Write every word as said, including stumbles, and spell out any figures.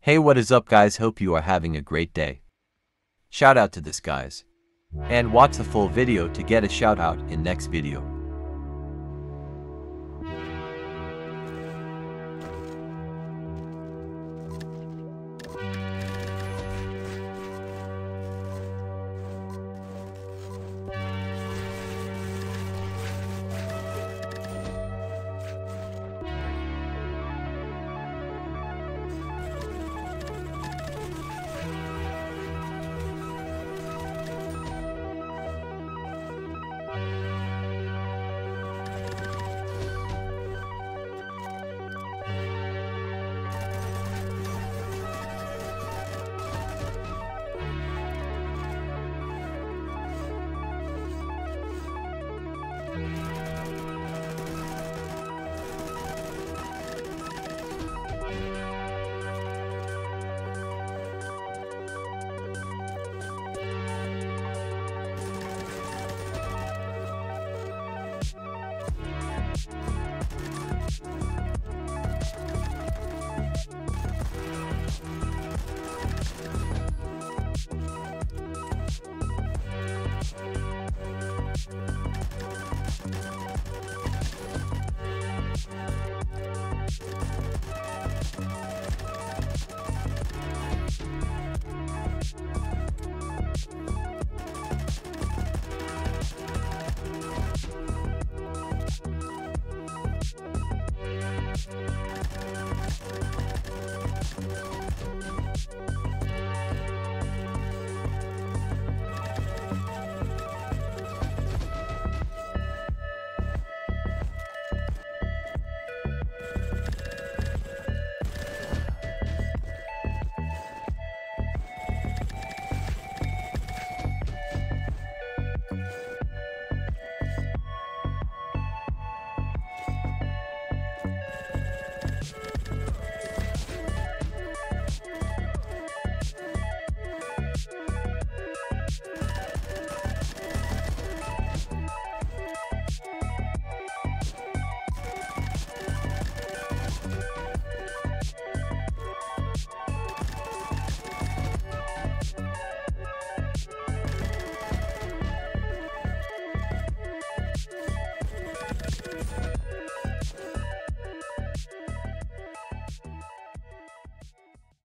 Hey, what is up guys, hope you are having a great day. Shout out to this guys. And watch the full video to get a shout out in next video.